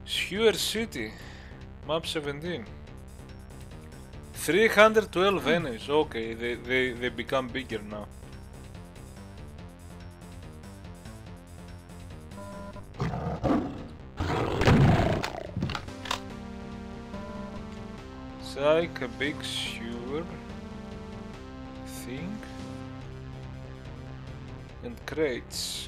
Sewer City, MAP17. 312 enemies. Okay, they become bigger now. It's like a big sewer thing. And crates.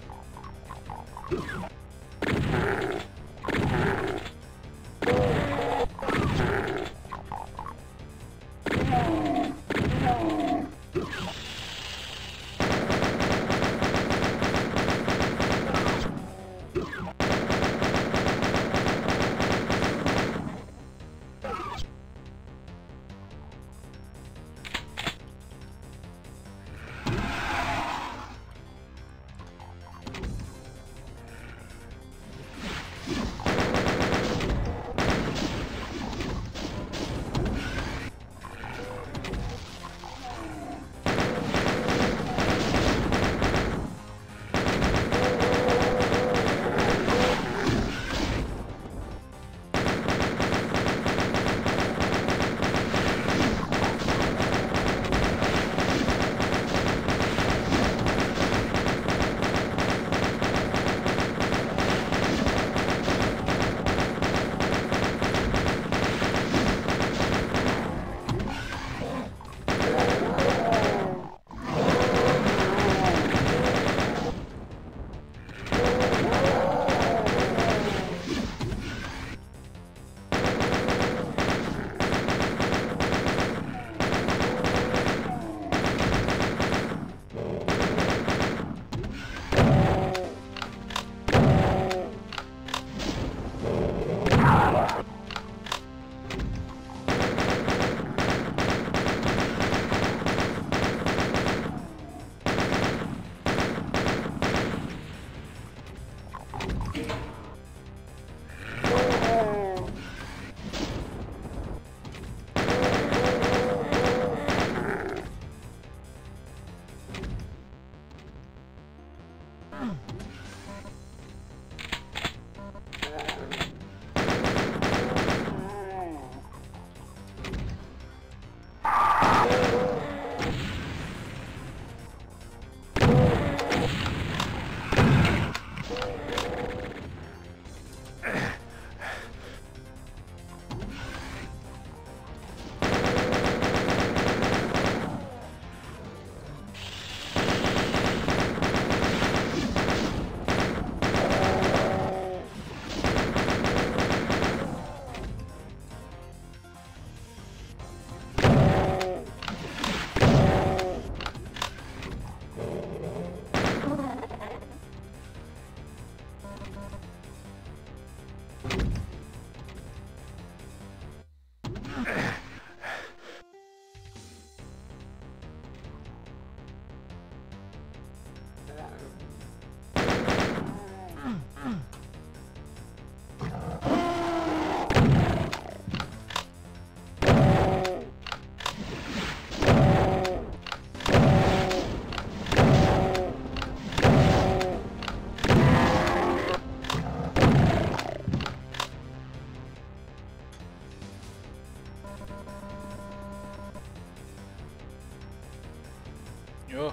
Oh.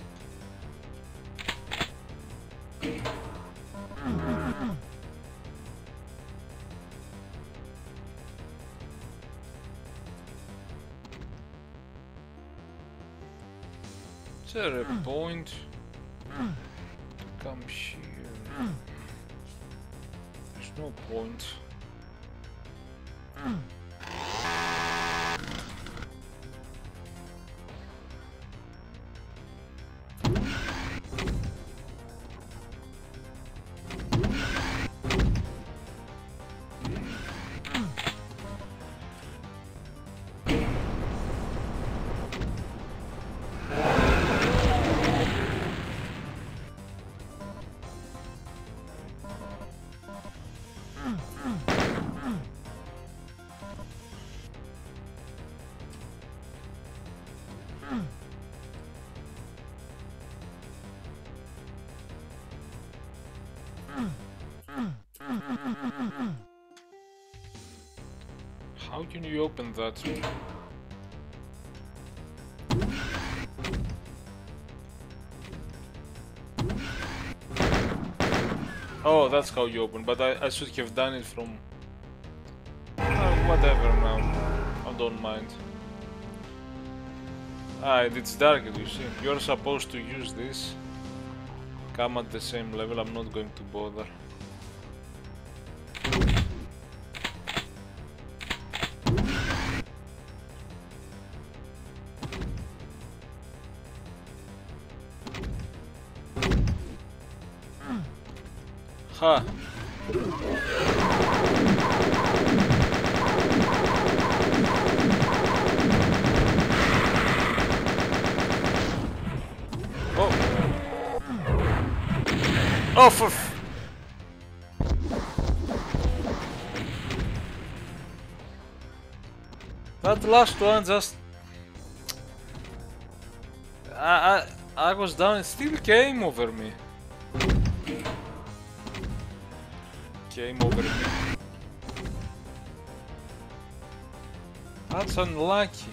Is there a point to come here? There's no point. How can you open that? Oh, that's how you open, but I should have done it from... whatever now, I don't mind. It's darker, you see. You're supposed to use this. Come at the same level, I'm not going to bother. Ha! Oh! Oh, for that last one just... I was down, it still came over me. Came over me. That's unlucky.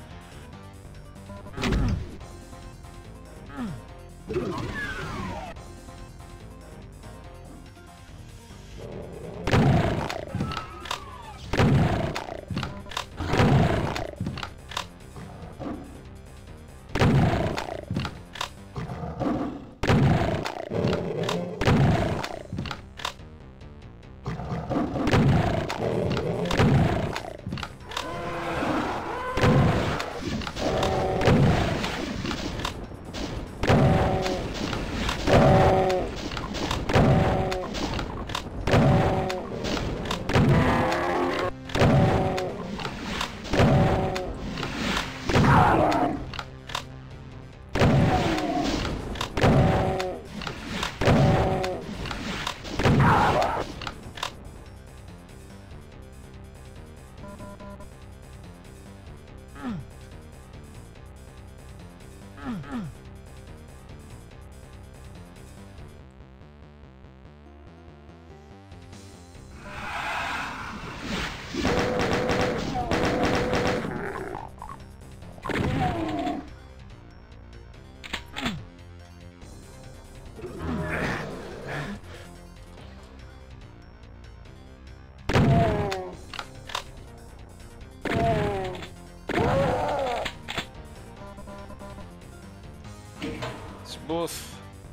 Both.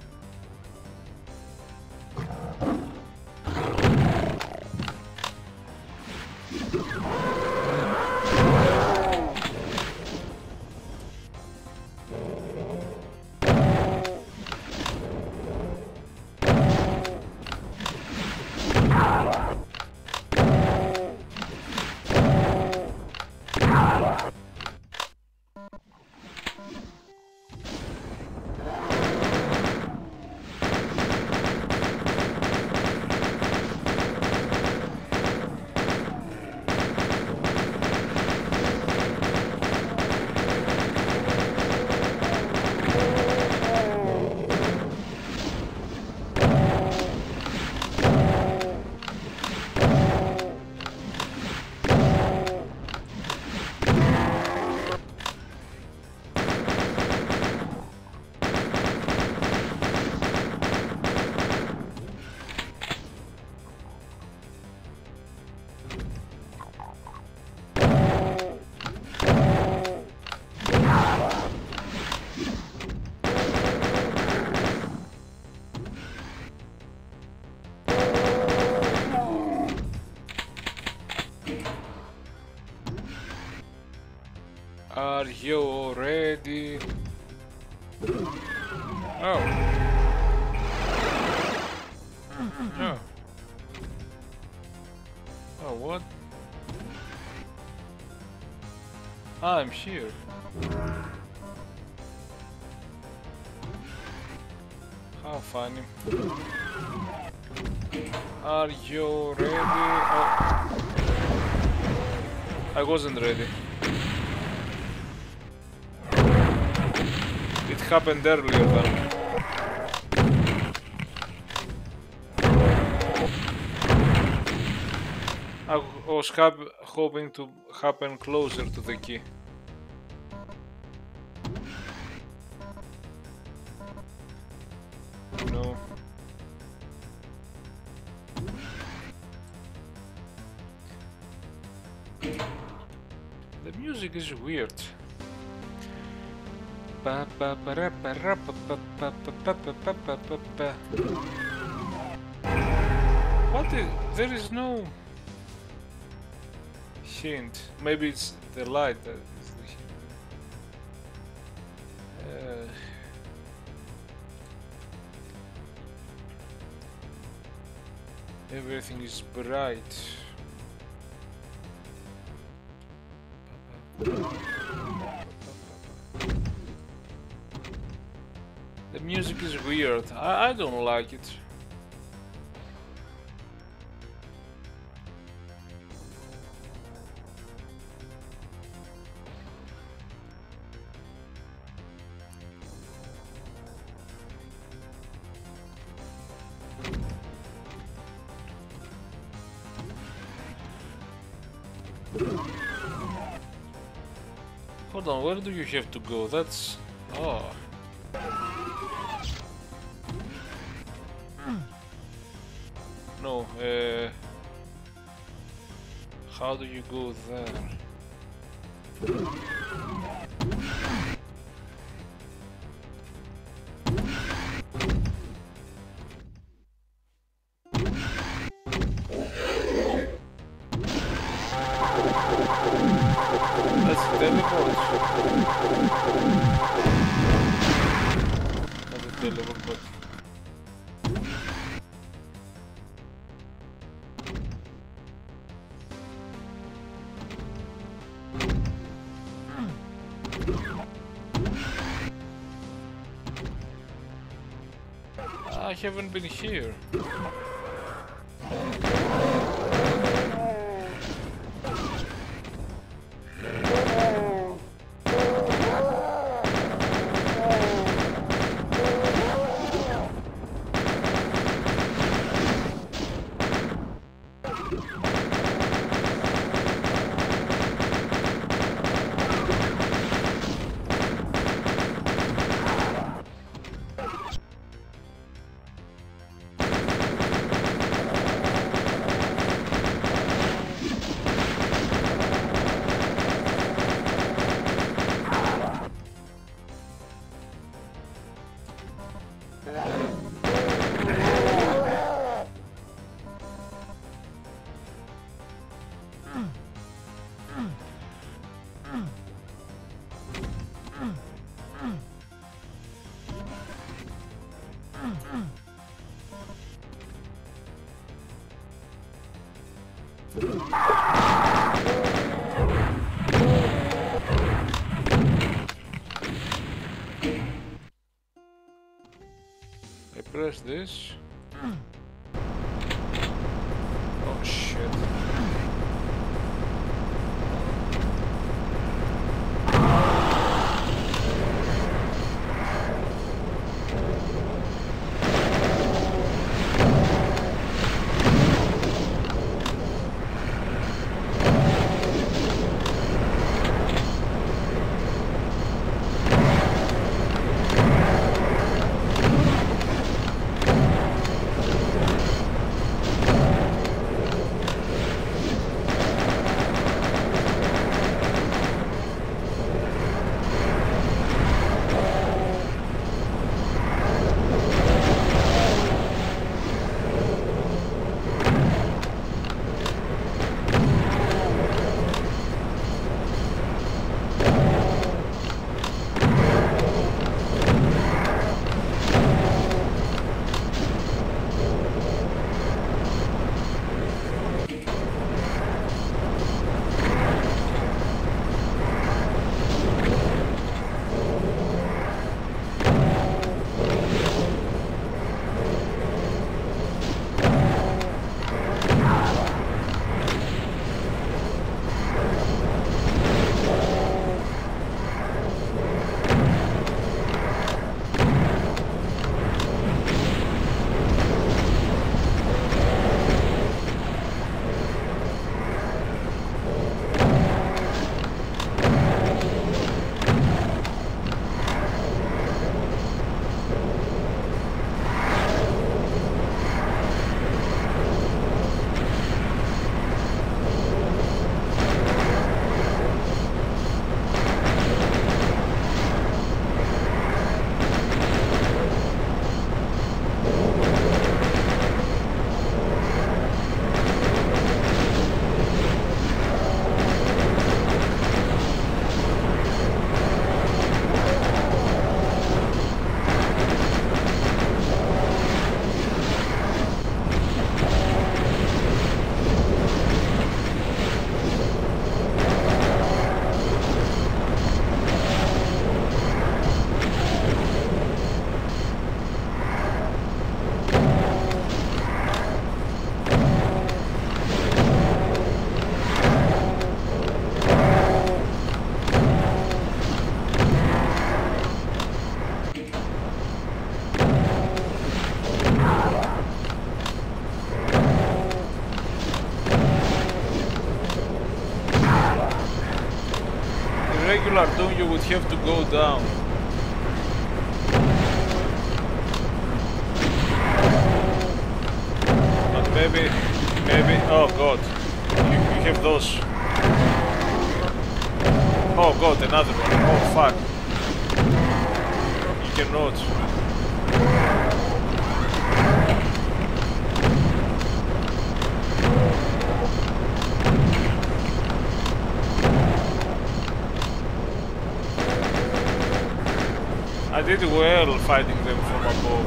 Are you ready? Oh. Oh. Oh, what? I'm here. How funny. Are you ready? Oh. I wasn't ready. It happened earlier then. I was hoping to happen closer to the key. No. The music is weird. What is... There is no hint. Maybe it's the light that is the hint. Everything is bright. The music is weird. I don't like it. Hold on, where do you have to go? That's... oh. No, how do you go there? That's teleport. Not a teleport, but... I haven't been here. I press this. Oh shit. regular doom you would have to go down. But maybe, oh god, you have those. Oh god, another one. Oh fuck. You cannot. I did well fighting them from above.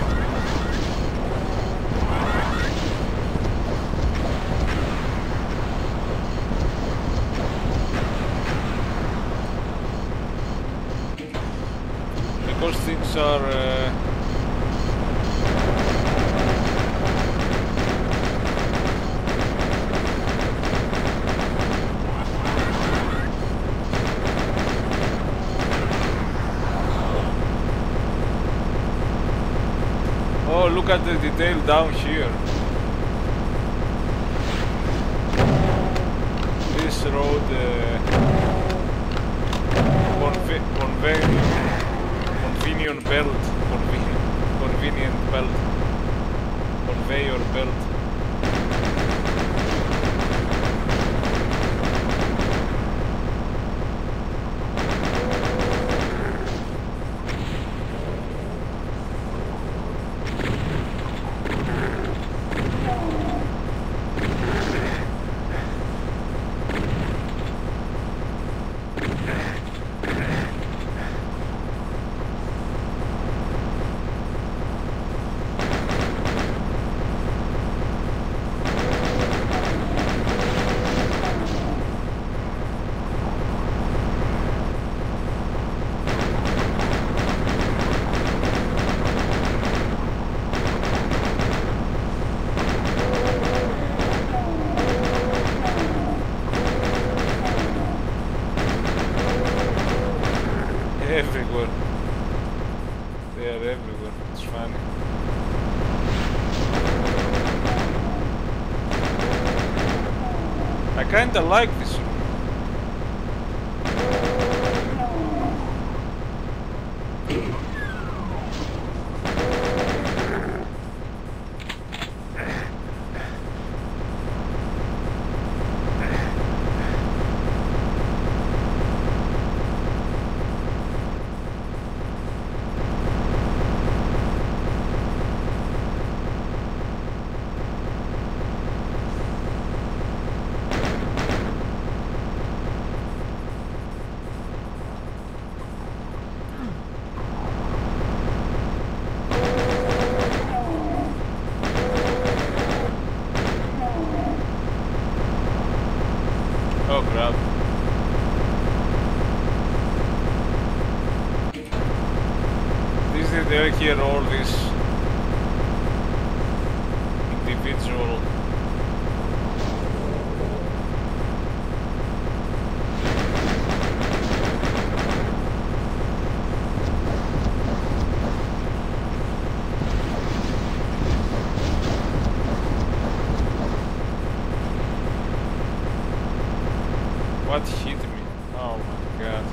Because things are oh, look at the detail down here. This road convenient belt, conveyor belt. Everywhere. They are everywhere. It's funny. I kinda like this room. Oh crap. This is they hear all this individual. What hit me? Oh my god.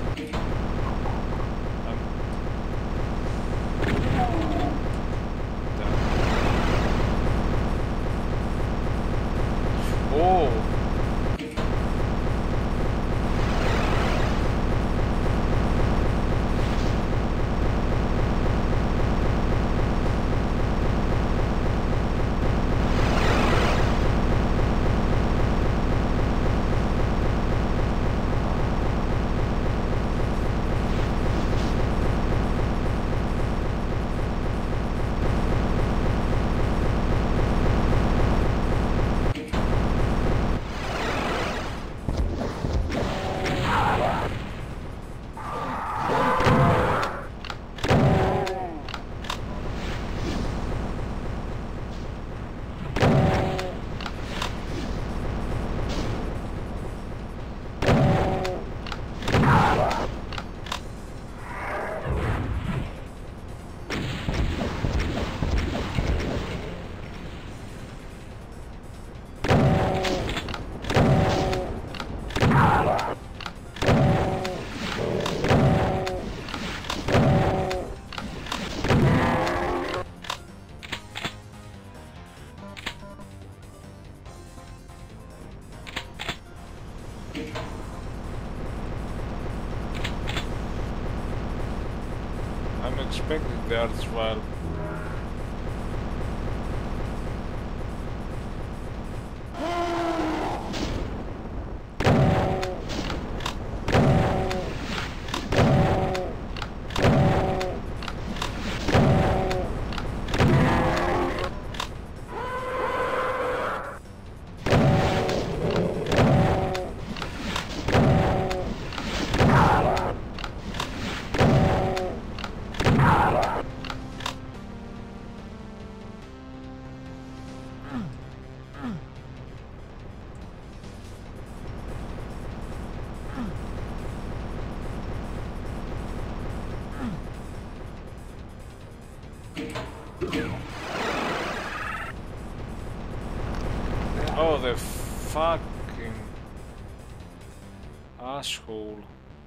Oh! I'm expecting the arch valve. Oh, the fucking asshole.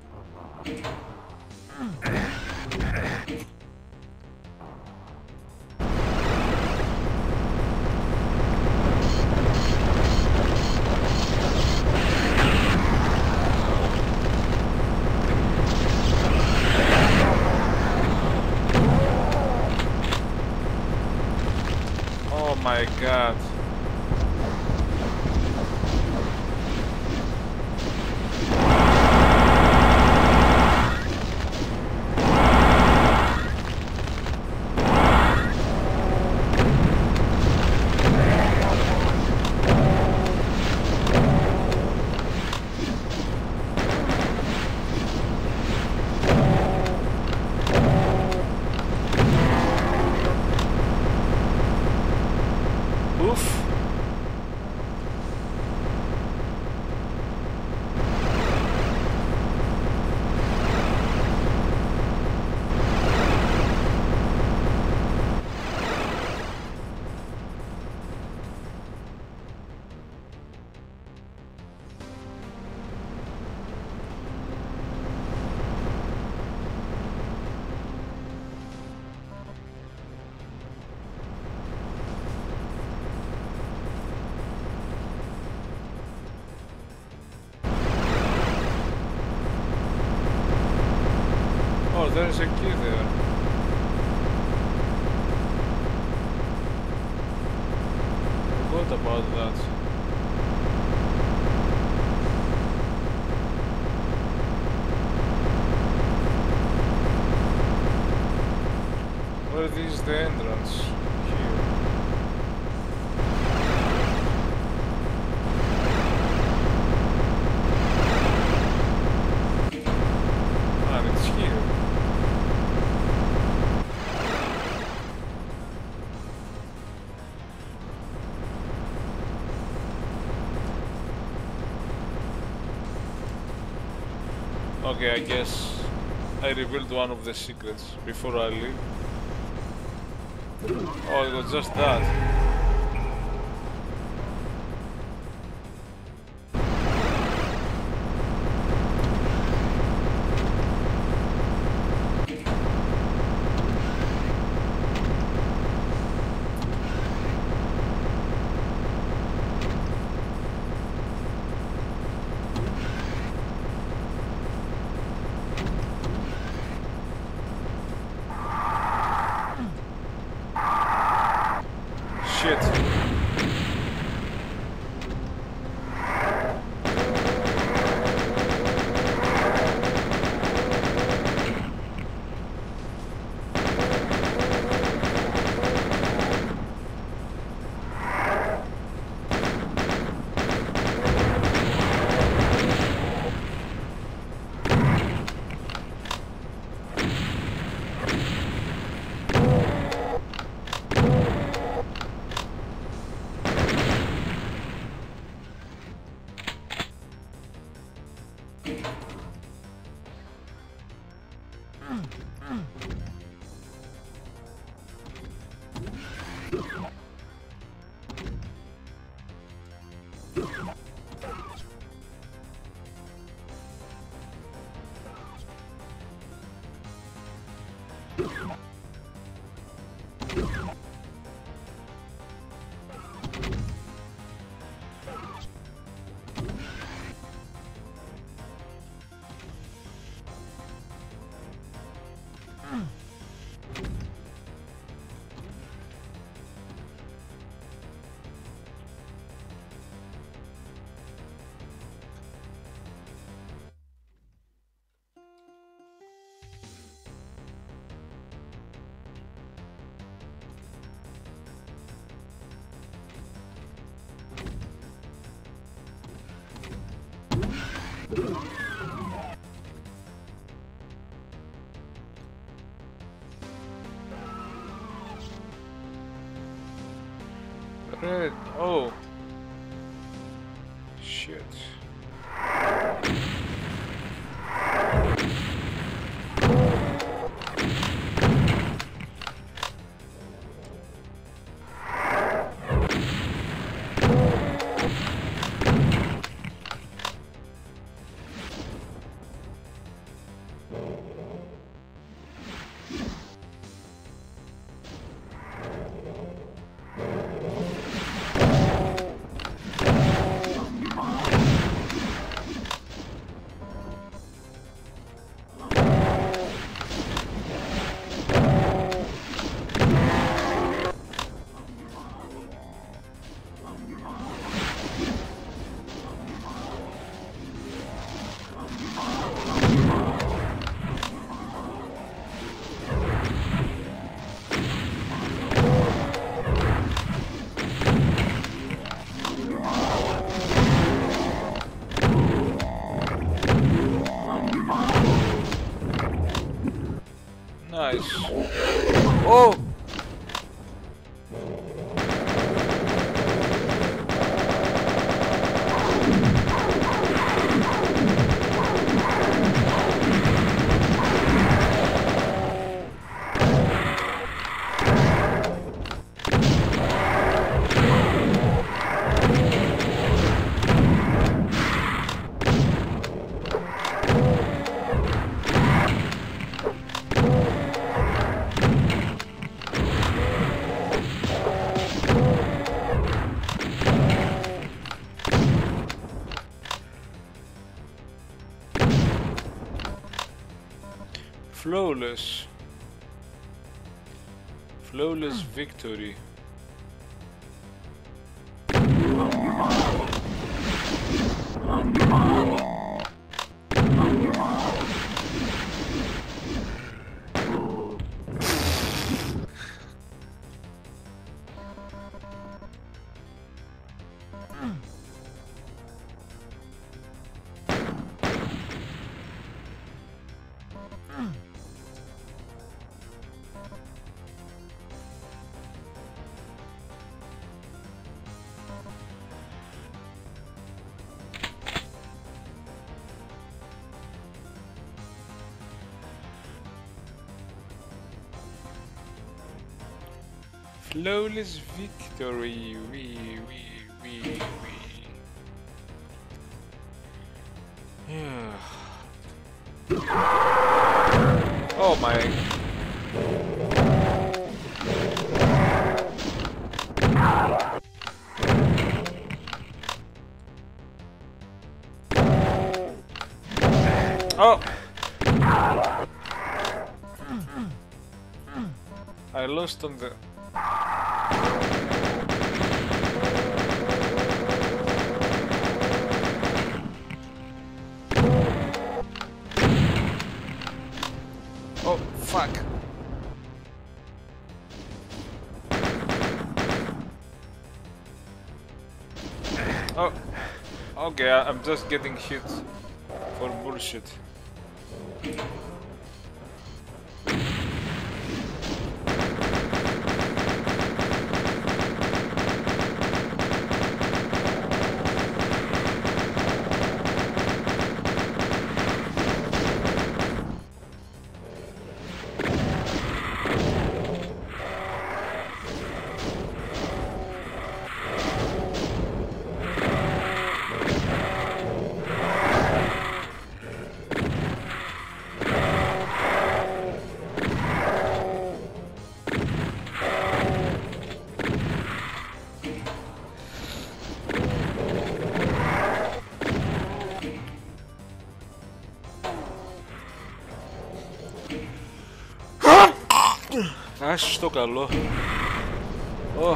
Oh my god. Oof. Oh, there's a key there. Forgot about that. Where is the entrance? Here. And it's here. Okay, I guess I revealed one of the secrets before I leave. Oh, it was just that. Shit. Red. Oh. Shit. Nice. Oh! Flawless. Flawless victory. Flawless victory. Yeah. Oh my. Oh. I lost on the. Oh, fuck. Oh, okay, I'm just getting hit for bullshit. Άσχη στο καλό. Oh.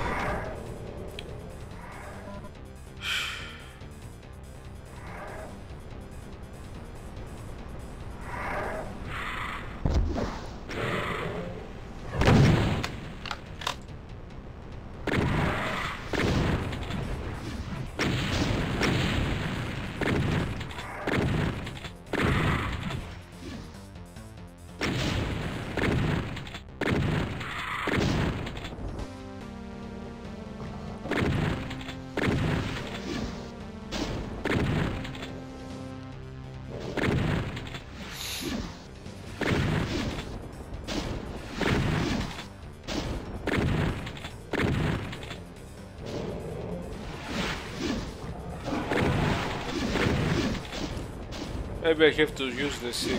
Maybe I have to use the 6.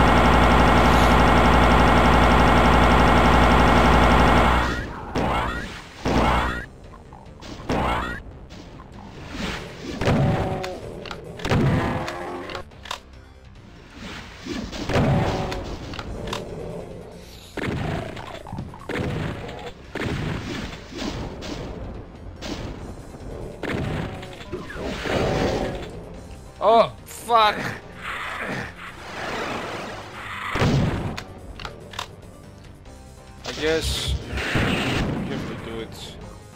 Oh, fuck! I guess you have to do it.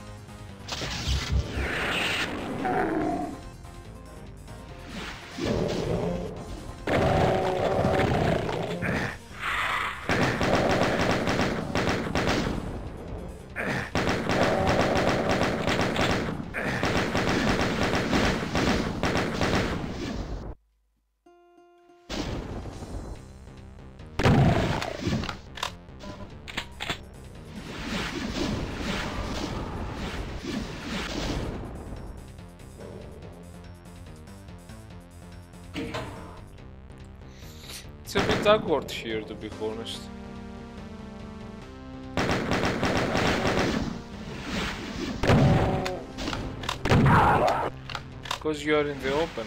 It's a bit awkward here, to be honest. Because you are in the open.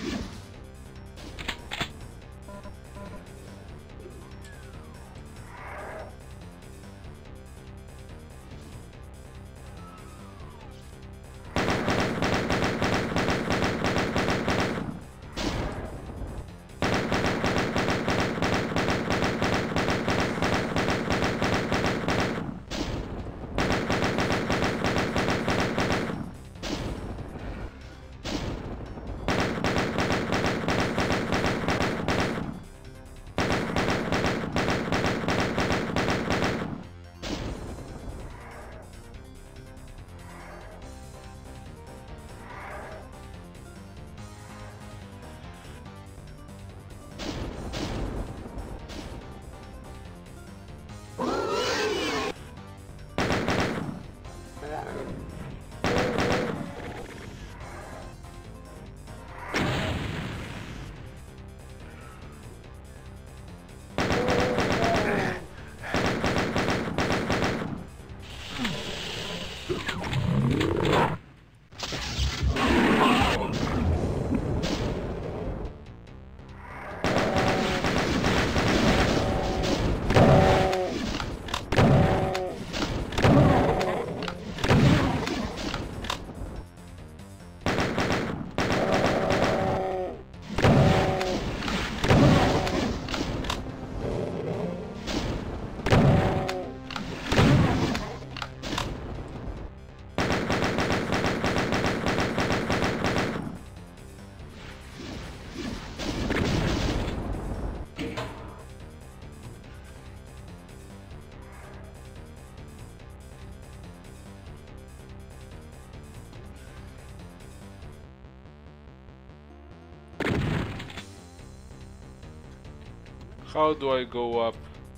How do I go up?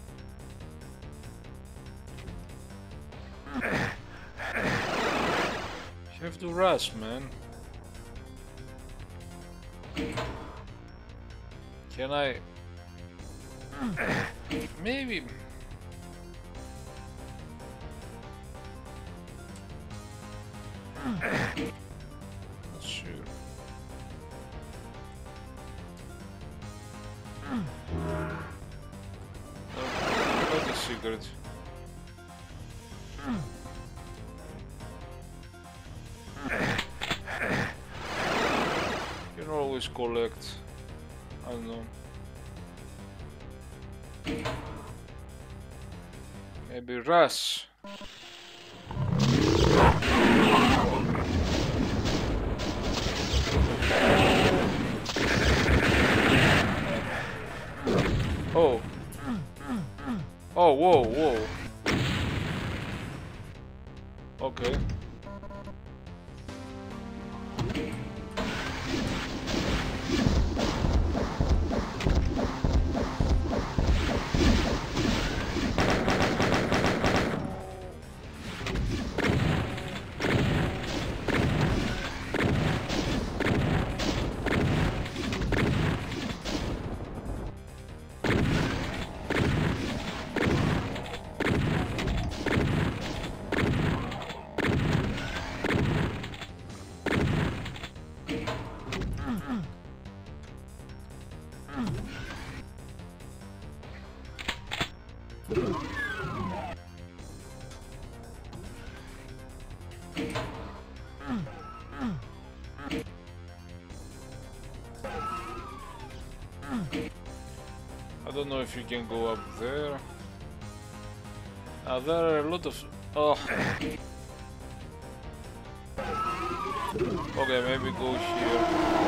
You have to rush, man. Can I? Maybe. Not sure. Not the secret. You can always collect. I don't know. Maybe rush. Oh. Oh, whoa, whoa. Okay. don't know if you can go up there. There are a lot of... Oh. Okay, maybe go here.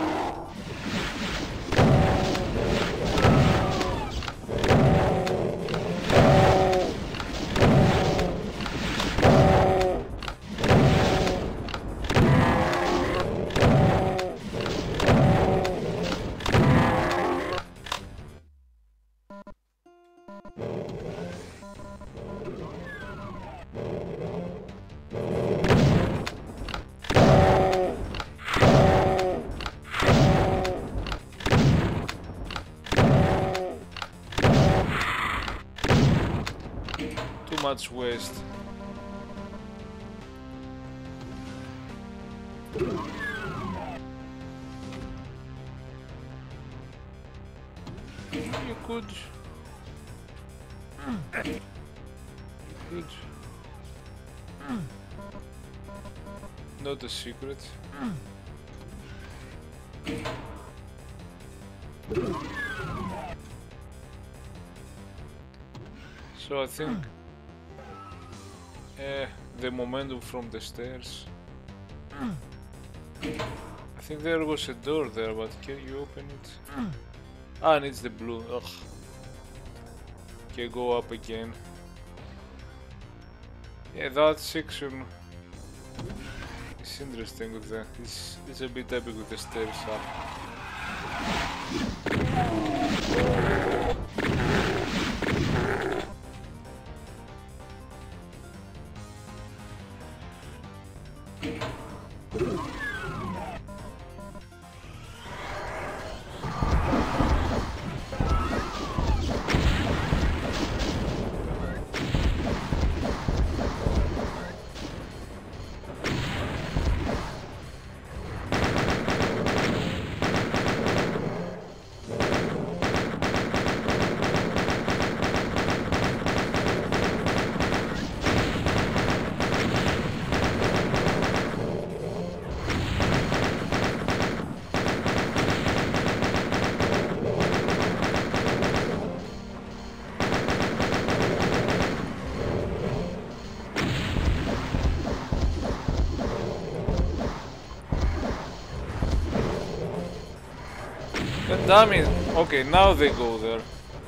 Much waste. You could. Good. Not a secret. So I think the momentum from the stairs. I think there was a door there, but can you open it? Ah, and it's the blue. Ugh. Okay, go up again. Yeah, that section is interesting with the. It's a bit epic with the stairs up. God damn it! Okay, now they go there.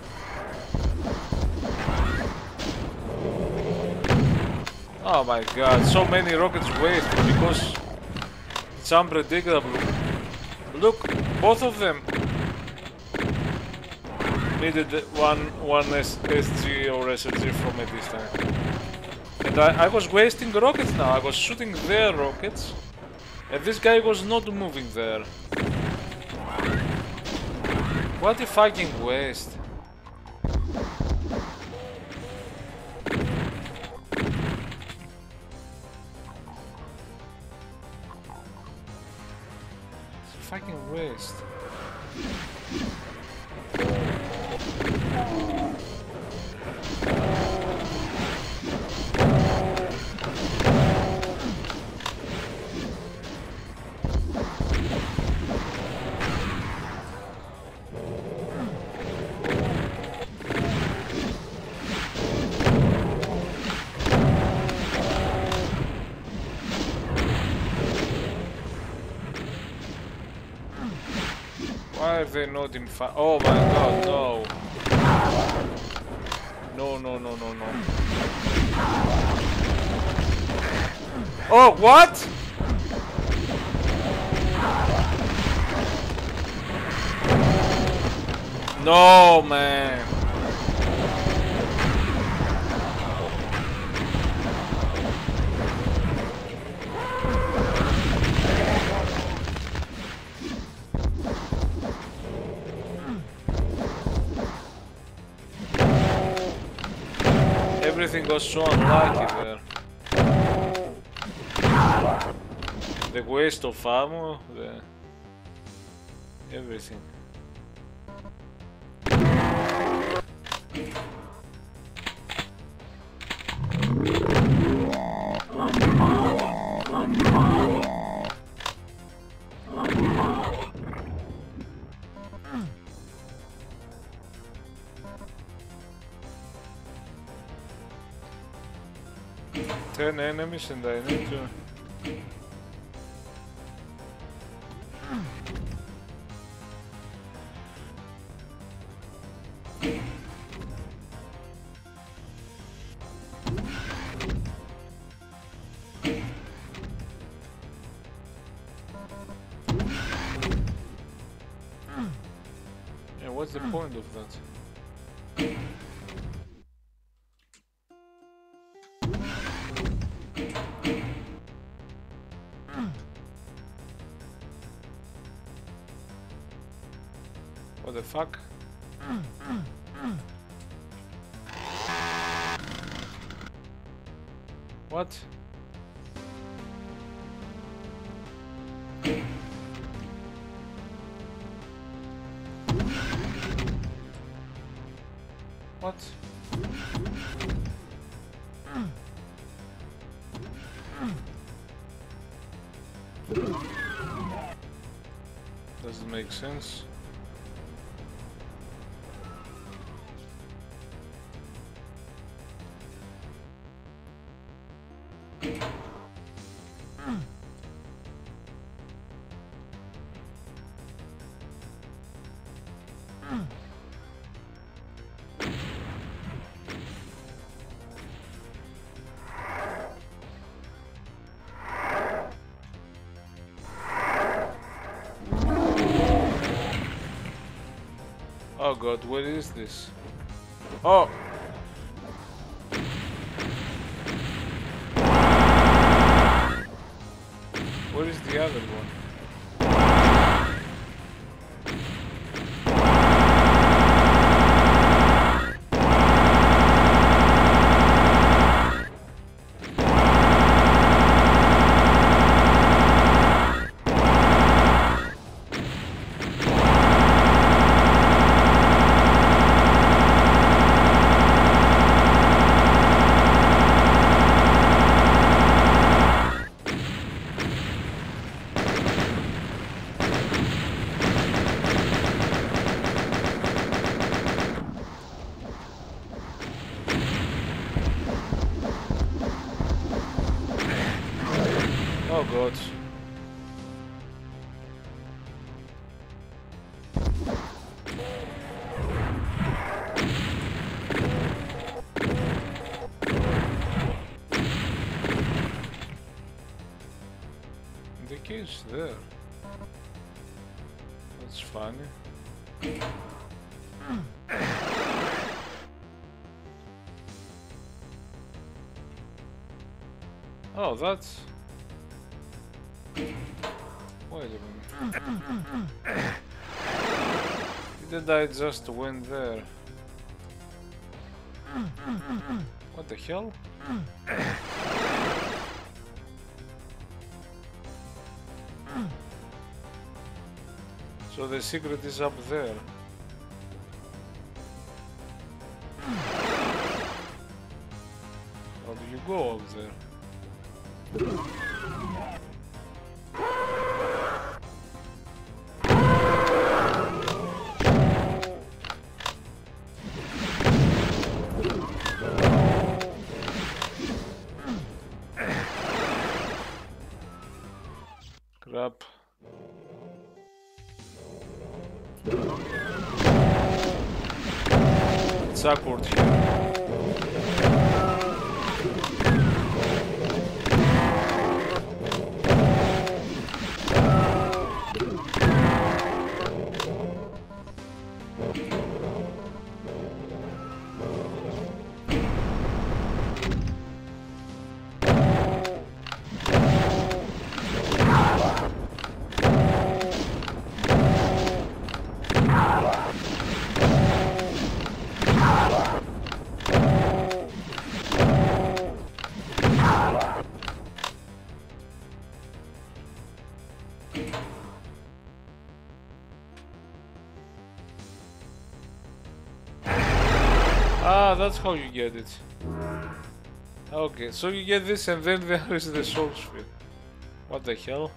Oh my god, so many rockets wasted because it's unpredictable. Look, both of them needed one SG or SLG from a distance. And I was wasting rockets now, I was shooting their rockets and this guy was not moving there. What a fucking waste. It's a fucking waste. Why are they not in fight? Oh my god, no. No, no, no, no, no. Oh, what? No, man. Everything was so unlucky there. The waste of ammo, everything. 10 enemies and I need to... Yeah, what's the point of that? What the fuck? What? What? Doesn't make sense. Oh god, what is this? Oh! Where is the other one? Oh god. The key's there. That's funny. Oh, that's... Wait a minute. Didn't I just went there? What the hell? So the secret is up there. How do you go up there? Crap. It's awkward here. Ah, that's how you get it. Okay, so you get this and then there is the soul sphere. What the hell?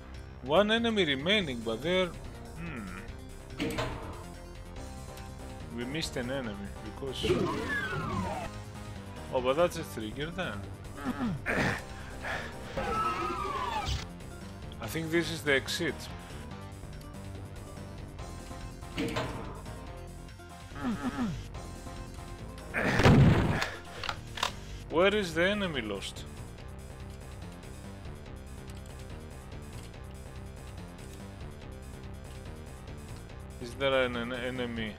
One enemy remaining, but they're... we missed an enemy because... Oh, but that's a trigger then. I think this is the exit. Where is the enemy lost? Is there an enemy?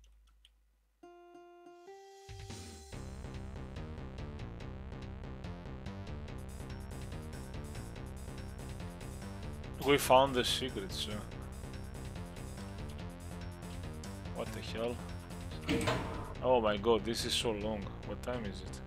We found the secrets. What the hell? Oh my god, this is so long. What time is it?